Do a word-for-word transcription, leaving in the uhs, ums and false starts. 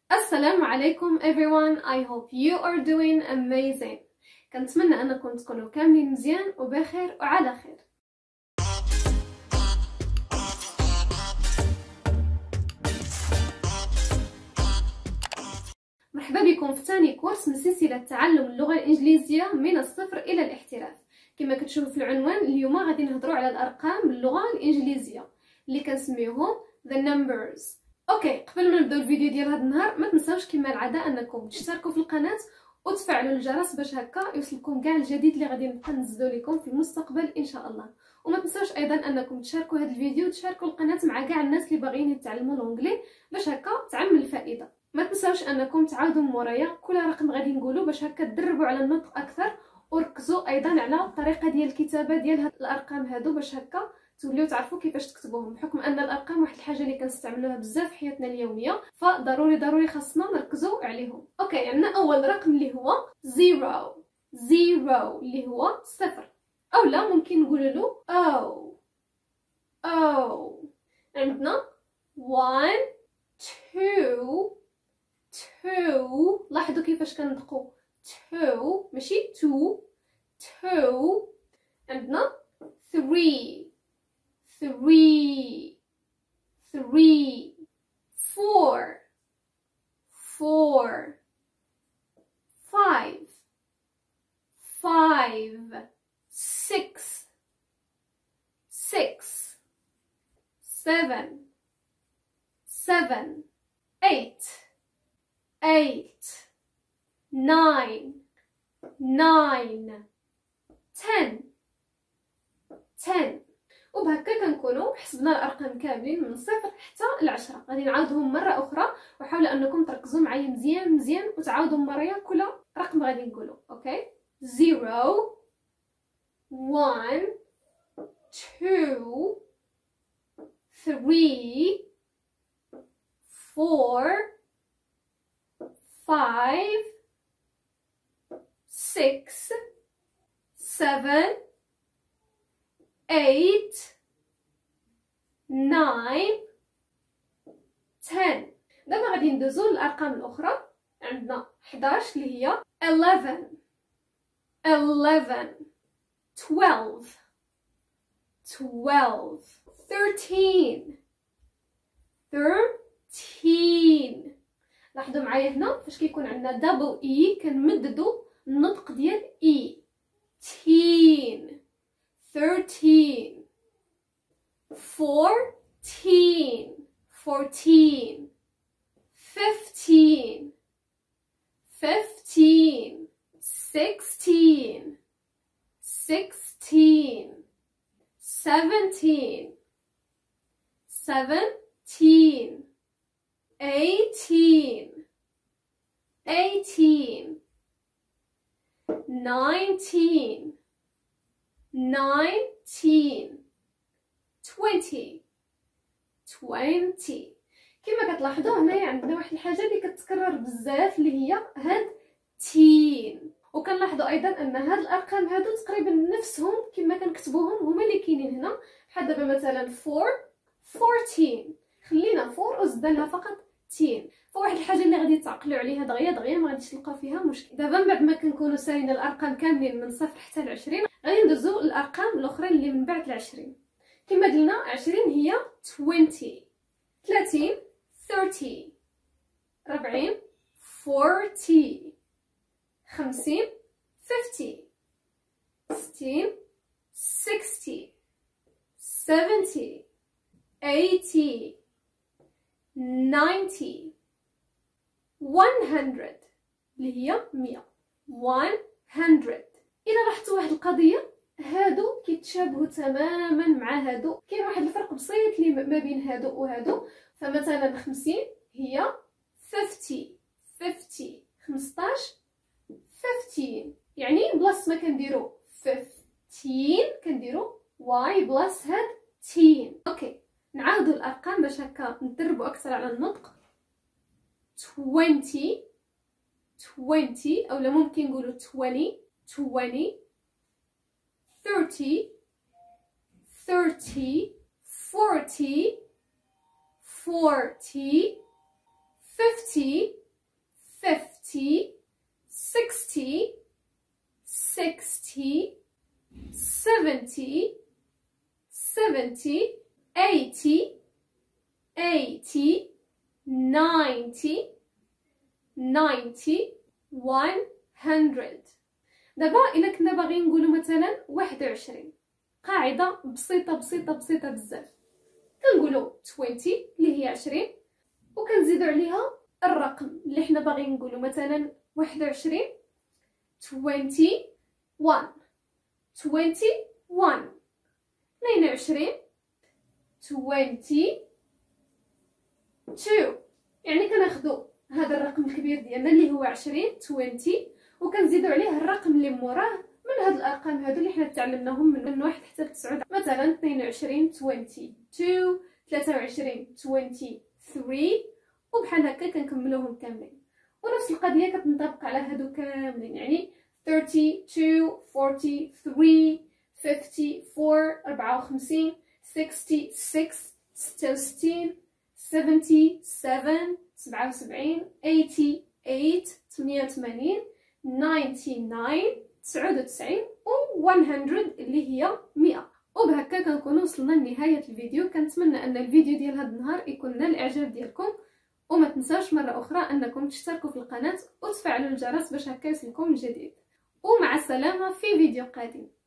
السلام عليكم everyone. I hope you are doing amazing. كنتمنى انكم تكونوا كاملين مزيان وبخير وعلى خير. مرحبا بكم في ثاني كورس من سلسله تعلم اللغه الانجليزيه من الصفر الى الاحتراف. كما كتشوفوا في العنوان اليوم غادي نهضروا على الارقام باللغه الانجليزيه اللي كنسميوهم the numbers. اوكي، قبل ما نبداو الفيديو ديال هذا النهار ما تنساوش كما العاده انكم تشتركوا في القناه وتفعلوا الجرس باش هكا يوصلكم كاع الجديد اللي غادي نبقى ننزلو لكم في المستقبل ان شاء الله. وما تنساوش ايضا انكم تشاركوا هذا الفيديو وتشاركوا القناه مع كاع الناس اللي باغيين يتعلموا الانجلي باش هكا تعم الفائده. ما تنساوش انكم تعاودوا مورايا كل رقم غادي نقولوا باش هكا تدربوا على النطق اكثر، وركزوا ايضا على الطريقه ديال الكتابه ديال هاد الارقام هادو باش هكا توليو تعرفوا كيفاش تكتبوهم، بحكم ان الارقام واحد الحاجه اللي كنستعملوها بزاف في حياتنا اليوميه، فضروري ضروري خاصنا نركزوا عليهم. اوكي، عندنا اول رقم اللي هو زيرو. زيرو اللي هو صفر، اولا ممكن نقول له او او. عندنا one two two. لاحظوا كيفاش كندقوا two ماشي two two. عندنا three three three. four four. five five. six six. seven seven. eight eight. nine nine. ten ten. وبهكا كنكونوا حسبنا الارقام كاملين من صفر حتى لعشرة. غادي نعاودهم مره اخرى، وحاولوا انكم تركزوا معايا مزيان مزيان وتعاودوا مرايا كل رقم غادي نقولوا. اوكي، zero one two three four five six seven eight nine ten. دابا غادي ندوزو للارقام الاخرى. عندنا حداش اللي هي eleven eleven. twelve twelve. thirteen thirteen. لاحظوا معايا هنا فاش كيكون عندنا دبل اي كنمددوا النطق ديال اي. teen thirteen. fourteen fourteen. fifteen fifteen. sixteen sixteen. seventeen seventeen. eighteen eighteen. nineteen nineteen. twenty twenty. كما كتلاحظوا هنايا عندنا واحد الحاجه اللي كتكرر بزاف اللي هي هاد تين. وكنلاحظوا ايضا ان هاد الارقام هادو تقريبا نفسهم كما كنكتبوهم هما اللي كاينين هنا. بحال دابا مثلا four fourteen. خلينا four وزدنا لها فقط تين. فواحد الحاجه اللي غادي تعقلوا عليها دغيا دغيا ما غاديش تلقاو فيها مشكل. دابا بعد ما كنكونوا سالينا الارقام كاملين من صفر حتى ل عشرين، غادي ندوزو للارقام الاخرين اللي من بعد ل عشرين. كما قلنا عشرين هي twenty. ثلاثين thirty. أربعين forty. خمسين fifty. ستين sixty. seventy. eighty. ninety. one hundred اللي هي مية. one hundred. إلا لاحظتوا واحد القضية، هادو كيتشابهوا تماما مع هادو، كاين واحد الفرق بسيط اللي ما بين هادو وهادو. فمثلا خمسين هي fifty fifty. خمسطاش fifteen. يعني بلاص ما كنديرو fifteen كنديرو y بلاص هاد teen. اوكي، نعاودوا الارقام باش هكا ندربوا اكثر على النطق. twenty twenty، اولا ممكن نقولوا twenty twenty. thirty thirty. forty forty. fifty fifty, fifty, sixty, sixty, seventy, seventy, eighty, eighty, ninety, ninety, one hundred. دابا الا كنا باغيين نقولوا مثلا واحد وعشرين، قاعده بسيطه بسيطه بسيطه بزاف. كنقولوا عشرين اللي هي عشرين، وكنزيدوا عليها الرقم اللي حنا باغيين نقولوا مثلا واحد وعشرين، واحد وعشرين، واحد وعشرين، اثنين وعشرين، اثنين وعشرين. يعني كناخذوا هذا الرقم الكبير ديالنا اللي هو عشرين عشرين، وكنزيدوا عليه الرقم اللي موراه من هاد الارقام هادو اللي حنا تعلمناهم من واحد حتى لتسعود. مثلا اثنين وعشرين اثنين وعشرين، ثلاثة وعشرين ثلاثة وعشرين، وبحال هكا كنكملوهم كاملين. ونفس القضيه كتنطبق على هادو كاملين، يعني اثنين وثلاثين، أربعة وثلاثين، خمسة وأربعين، أربعة وخمسين، ستة وستين، ستة وستين، سبعة، سبعة، سبعة وسبعين، ثمانية، ثمانية، ثمانية وثمانين، تسعة وتسعين، تسعة وتسعين و مية اللي هي مئة. وبهكا كنكونوا وصلنا لنهايه الفيديو. كنتمنى ان الفيديو ديال هذا النهار يكون نال الاعجاب ديالكم، وما تنساوش مره اخرى انكم تشتركوا في القناه وتفعلوا الجرس باش هكا يوصلكم الجديد. ومع السلامه في فيديو قادم.